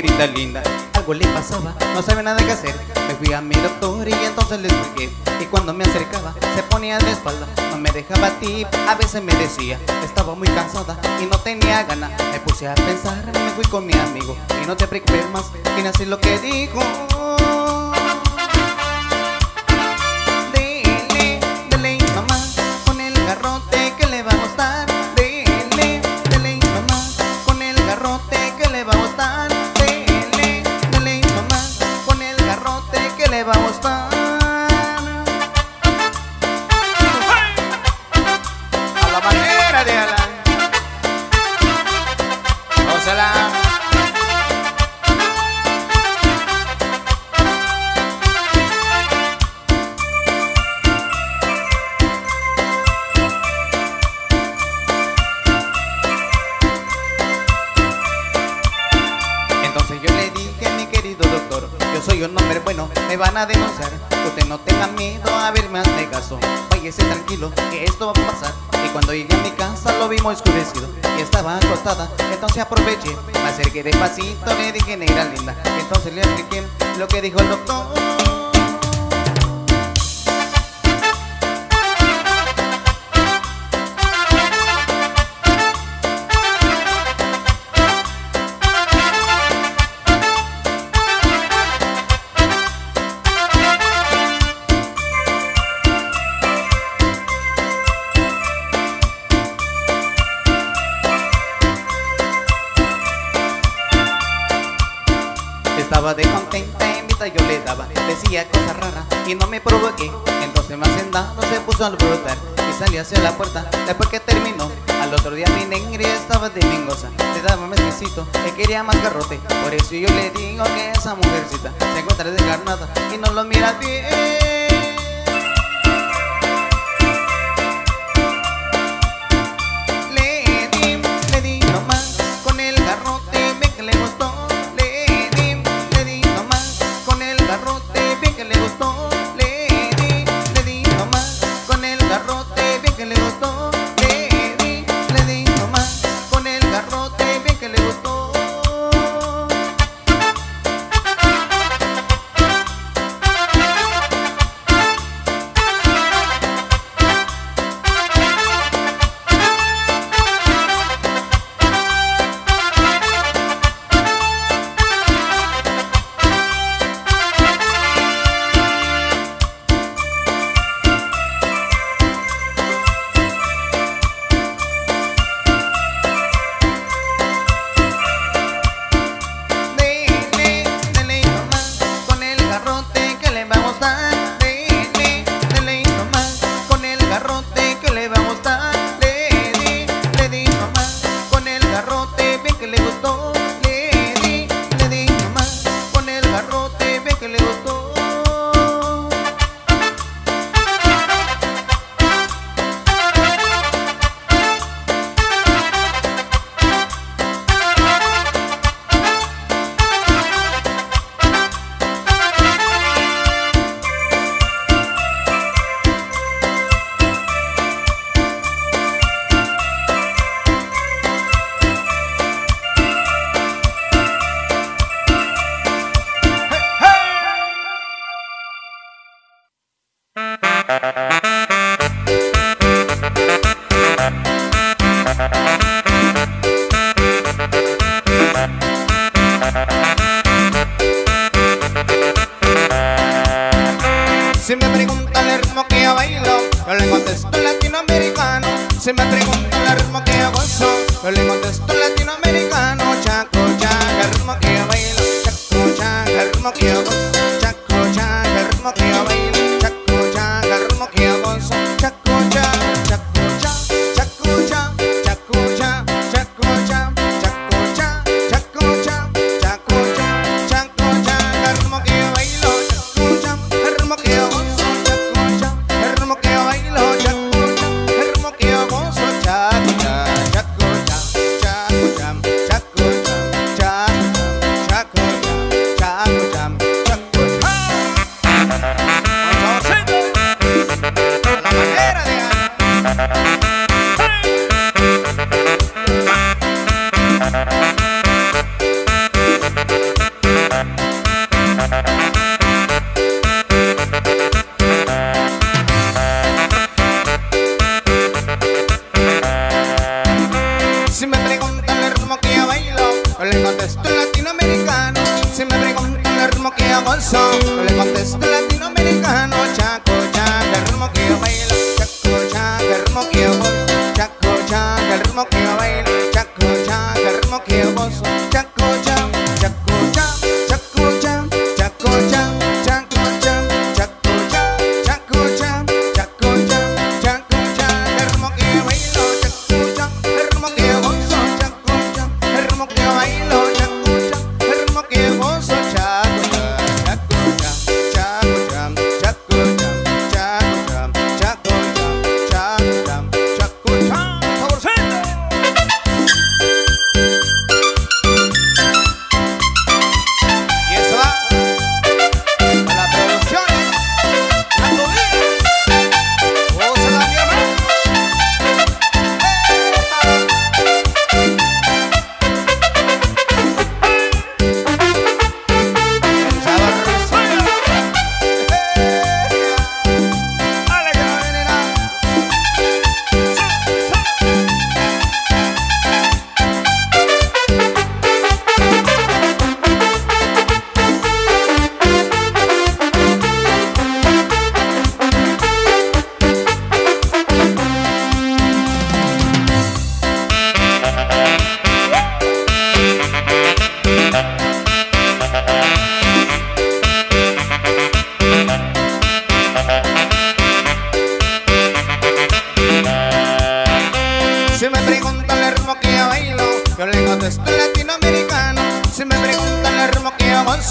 negrita linda. Algo le pasaba, no sabía nada que hacer. Me fui a mi doctor y entonces le expliqué. Y cuando me acercaba, se ponía de espalda. No me dejaba tip, a veces me decía. Estaba muy cansada y no tenía ganas. Me puse a pensar, me fui con mi amigo. Y no te preocupes más, y así lo que dijo. Dele, dele, mamá, con el garrote que le va a gustar. Dele, dele, mamá, con el garrote que le va a gustar. Dele, dele, mamá, con el garrote que le va a gustar. A la manera de Alan. Gózala. Entonces yo le dije, mi querido doctor, yo soy un hombre bueno, me van a denunciar. Usted no tenga miedo, a ver, me hace caso. Váyase tranquilo, que esto va a pasar. Y cuando llegué a mi casa lo vimos oscurecido y estaba acostada, entonces aproveché. Me acerqué despacito, le dije, negra linda. Entonces le expliqué lo que dijo el doctor. Estaba de contenta, invita yo le daba. Decía cosas raras y no me provoqué. Entonces más sentado se puso a alborotar y salió hacia la puerta. Después que terminó, al otro día mi negra estaba de mingosa. Le daba más quesito, le quería más garrote. Por eso yo le digo que esa mujercita se encuentra descarnada y no lo mira bien. Le di nomás con el garrote, ven que le gustó. Que le gustó, le di nomás con el garrote, bien que le gustó, le di nomás con el garrote, bien que le gustó. Si me preguntan el ritmo que yo bailo, yo le contesto latinoamericano. Si me preguntan el ritmo que yo gozo, yo le contesto latinoamericano. Chaco, chaca, el ritmo que yo bailo. Chaco, chaca, el ritmo que yo gozo. Chaco, chaca, el ritmo que yo bailo. Chaco, chaca, el ritmo que yo gozo. Chaco, chaca, chaco, chaca, chaco, chaca, chaco, chaca, chaco, chaca, chaco, chaca, chaco, chaca, chaco, chaca, chaco, chaca, el ritmo que yo bailo. Chaco, chaca, el ritmo que yo gozo. Chaco, chaca, el ritmo que yo bailo. Chaco, chaca, el ritmo que yo gozo. Chaco, chaca, chaco, chaca, chaco, chaca, chaco, chaca, chaco, chaca, chaco, chaca, chaco, chaca.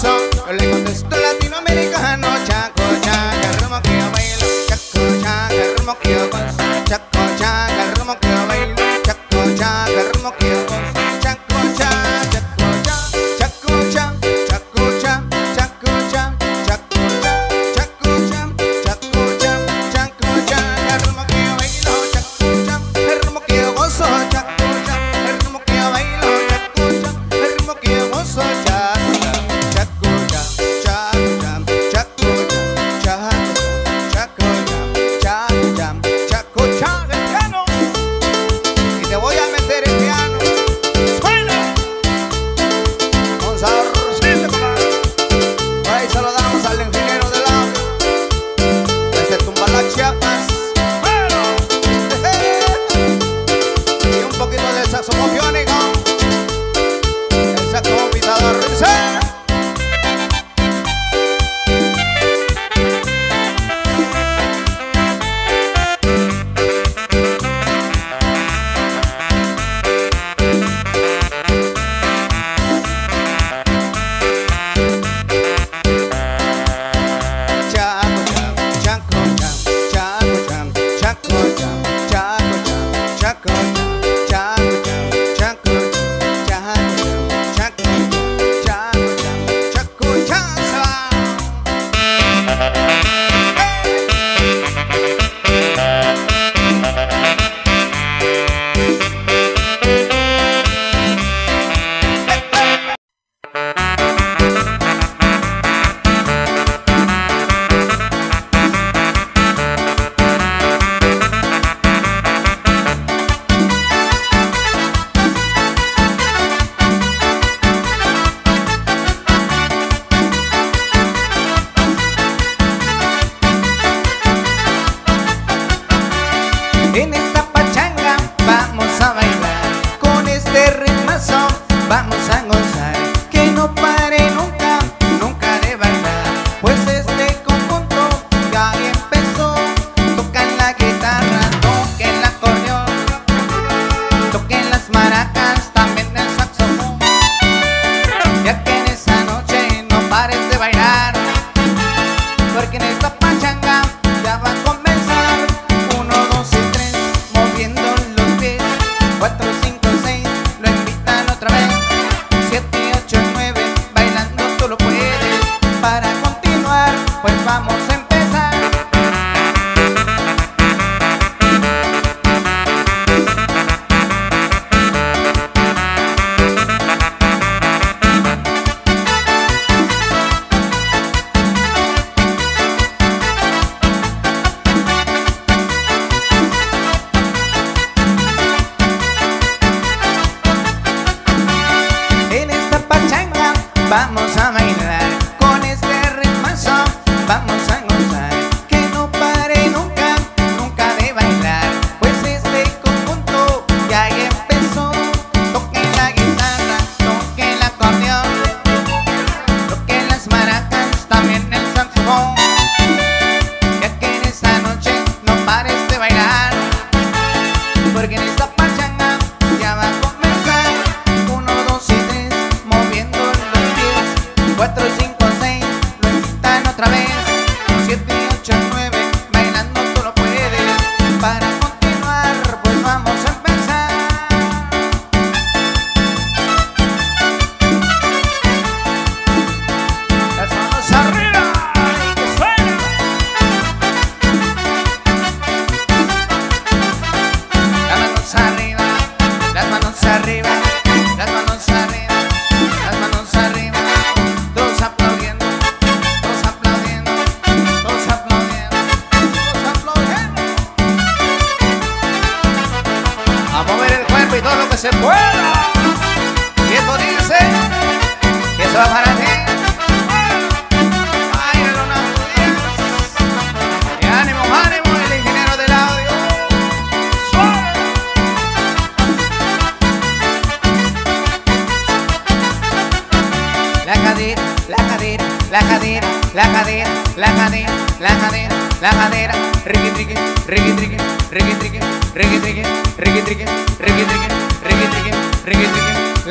gozo. Yo le contesto latinoamericano, chaco, chaca, el ritmo que yo bailo. Chaco, chaca, el ritmo que yo gozo. Chaco, chaca, el ritmo que yo bailo. Chaco, chaca, el ritmo que yo gozo. Chaco, chaca, chaco, chaco, chaco, chaco, chaco, chaco, chaco, chaco, chaco, chaco, chaco, el ritmo que yo bailo. Chaco, chaco, el ritmo que yo gozo. Chaco, chaco, el ritmo que yo bailo. Chaco, chaco, el ritmo que yo gozo. Chaco, chaco, chaco, chaco, chaco, chaco, chaco, el piano. Y te voy a meter el piano. Suena con saborcito, compadre. Ahí saludamos al ingeniero del audio desde Tumbalá, Chiapas. Y un poquito de saxofón biónico, el saxofón pitador. En esta pachanga vamos a bailar, con este ritmazo vamos a gozar, que no pare nunca, nunca de bailar, pues este conjunto ya empezó. Tocan la guitarra, toquen el acordeón, toquen las maracas, también el saxofón, ya que en esa noche no pares de bailar, porque en esta pachanga ya va a comenzar. 1, 2 y 3, moviendo los pies. 4, 5, 6, lo invitan otra vez. 7, 8, 9, bailando tú lo puedes. Para continuar, pues vamos a empezar. Vamos a bailar, con este ritmazo vamos a gozar, que no pare nunca, nunca de bailar, pues este conjunto ya empezó. Toquen la guitarra, toquen el acordeón, toquen las maracas, también el saxofón, ya que en esta noche no pares de bailar, porque en esta pachanga ya va a comenzar. 1, 2 y 3, moviendo 4, 5, 6, lo invitan otra vez. 7, 8, 9, bailando tú lo puedes. Para continuar, pues vamos a empezar. Las manos arriba y que suena. Las manos arriba, las manos arriba, las manos arriba, las manos arriba. Todos aplaudiendo, todos aplaudiendo, todos aplaudiendo, todos aplaudiendo. A mover el cuerpo y todo lo que se pueda. Y esto dice que eso va para ti. Báilalo una vez. Y ánimo, ánimo, el ingeniero del audio. Suave. La cadera, la cadera, la cadera, la cadera, la cadera, la cadera, la cadera, riqui triqui, riqui triqui, riqui triqui, riqui triqui, riqui triqui, riqui triqui, riqui triqui, riqui triqui,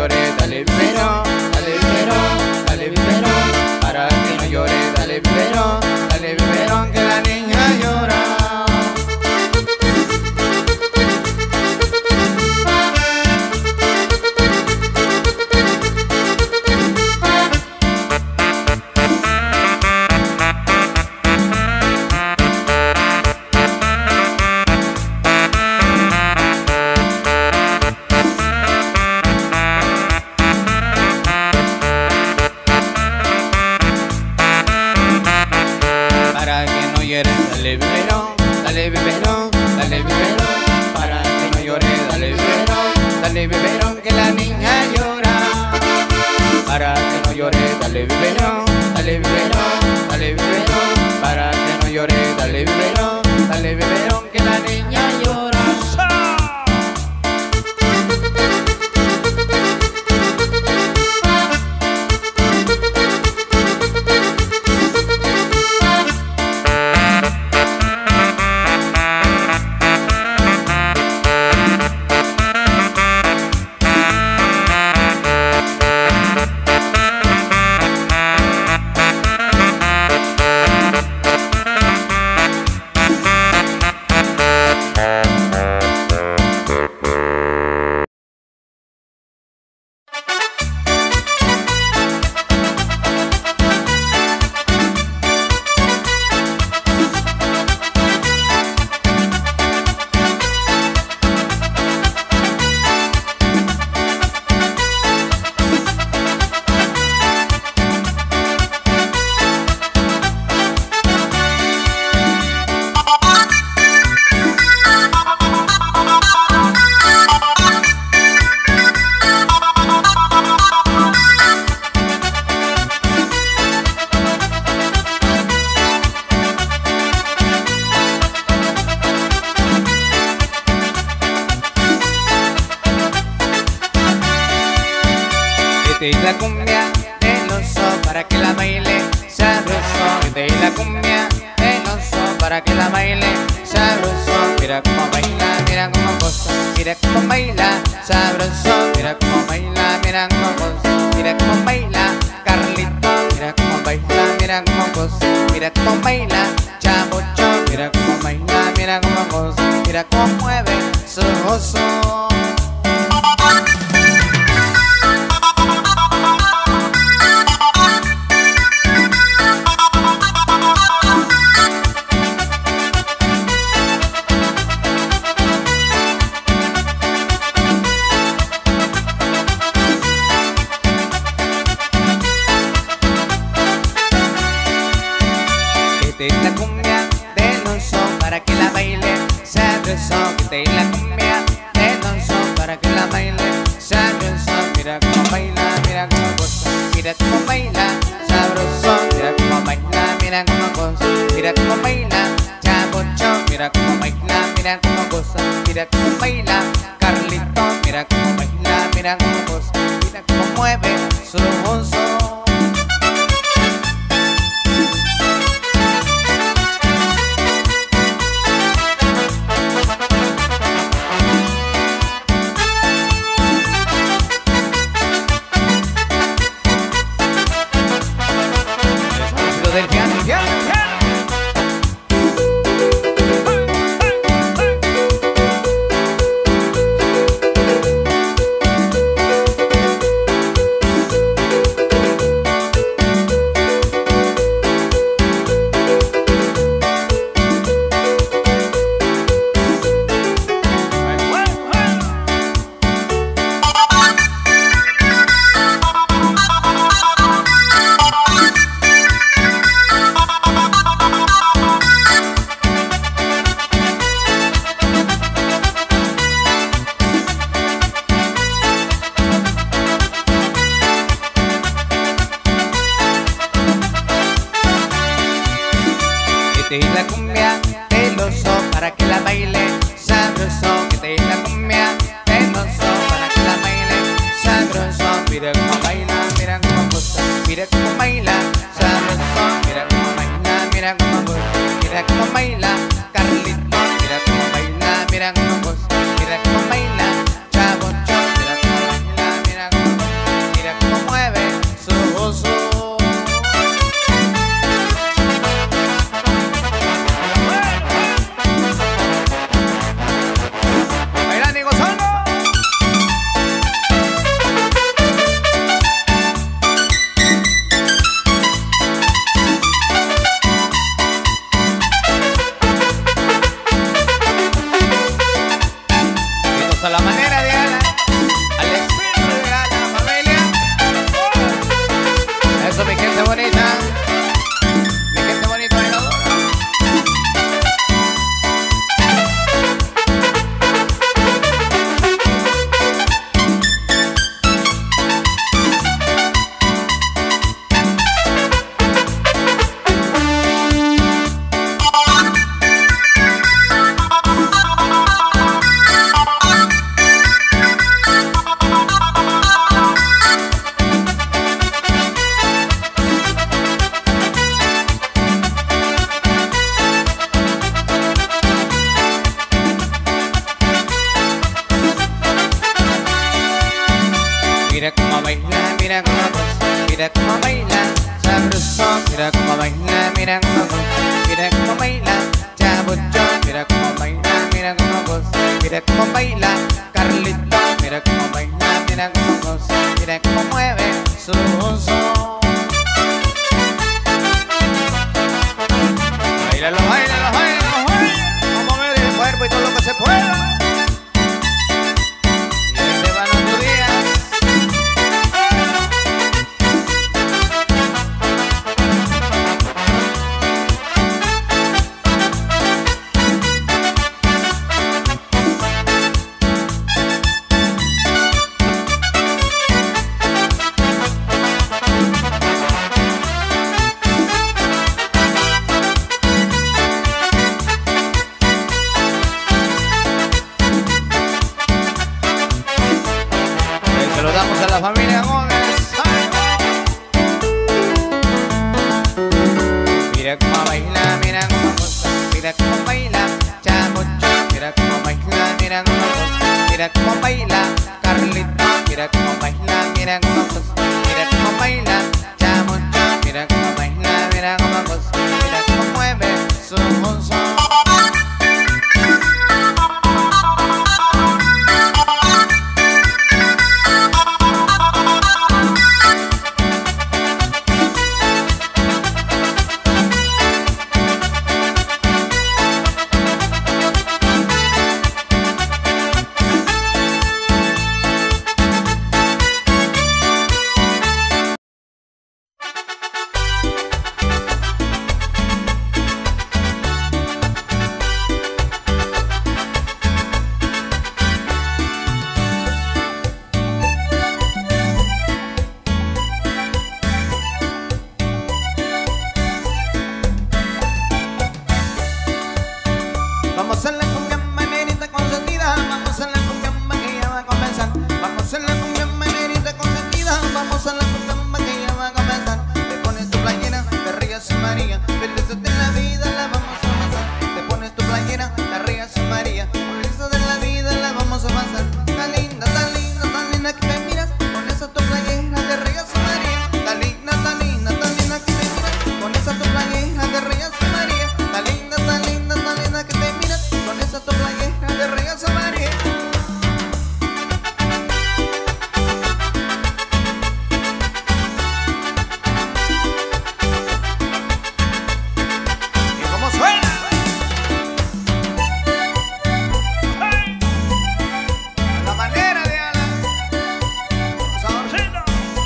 llores, dale biberón, dale biberón, dale biberón, para que no llores, dale biberón, que la niña llora. Dale biberón, dale biberón, dale biberón, para que no llore, dale biberón, que la niña llora. Para que no llore, dale biberón, dale biberón, dale biberón, para que no llore, dale biberón, que la niña llora. La cumbia del oso para que la baile sabroso. Y la cumbia del oso para que la baile sabroso. Mira cómo baila, mira cómo goza, mira cómo baila sabroso. Mira cómo baila, mira cómo goza, mira cómo baila Carlito. Mira cómo baila, mira cómo goza, mira cómo baila Chabocho. Mira cómo baila, mira cómo goza, mira cómo mueve su oso. La cumbia del oso para que la baile sabroso. Que la cumbia del oso para que la baile sabroso. Mira cómo baila, mira cómo goza, mira cómo baila sabroso. Mira cómo baila, mira cómo goza, mira cómo baila Chabocho. Mira cómo baila, mira cómo goza, mira cómo baila Carlito. Mira cómo baila, mira cómo goza, mira cómo mueve su oso. Del piano, la cumbia del oso para que la baile sabroso. Que la cumbia del oso para que la baile sabroso. Mira cómo baila, mira cómo goza, mira cómo baila sabroso. Mira cómo baila, mira cómo goza, mira cómo baila Carlito. Mira cómo baila, mira cómo goza, mira cómo baila Chabocho. Mira cómo baila, mira cómo mira cómo baila Chabucho, mira cómo baila, mira cómo goza, mira cómo baila Carlito, mira cómo baila, mira cómo goza, mira cómo mueve su son. Bailalo, bailalo, bailalo, bailalo, vamos a ver el cuerpo y todo lo que se pueda. Y ahí se van los días. Saludamos a la familia Gómez. Mira cómo baila, mira cómo goza, mira cómo baila Chabucho, mira cómo baila, mira cómo goza, mira cómo baila Carlito, mira cómo baila, mira cómo goza, mira cómo baila Chabucho, mira cómo baila, mira cómo goza, mira cómo mueve su son. Vamos a la cumbia manerita consentida, vamos a la cumbia que ya va a comenzar. Vamos a la cumbia manerita consentida, vamos a la cumbia que ya va a comenzar. Te pones tu playera, te rías María, felices de la vida la vamos a pasar. Te pones tu playera, te rías María, felices de la vida la vamos a pasar. Tan linda que te miras, con esa tu playera te rías María. Tan linda que te miras, con esa tu playera te rías María. Tan linda que te miras, con esa tu playera de rías María. ¿Y cómo suena? ¡Hey! A la manera de Alan, saborcito.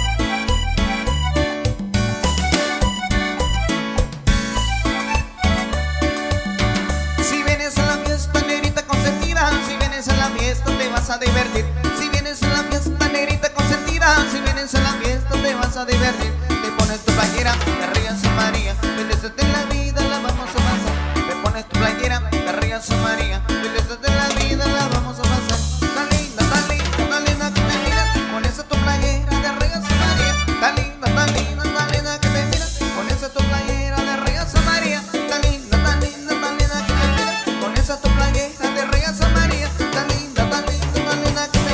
Si vienes a la fiesta negrita consentida, si vienes a la fiesta te vas a divertir. Si vienes a la fiesta negrita consentida, si vienes a la fiesta te vas a divertir. Te pones tu playera, te rías María, felices de la vida la vamos a pasar. Te pones tu playera, te rías María, felices de la vida la vamos a pasar. Tan linda que te miras, con esa tu playera te rías María. Tan linda que te miras, con esa tu playera te rías María. Tan linda que te miras, con esa tu playera te rías María. Tan linda que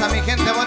mi gente bonita.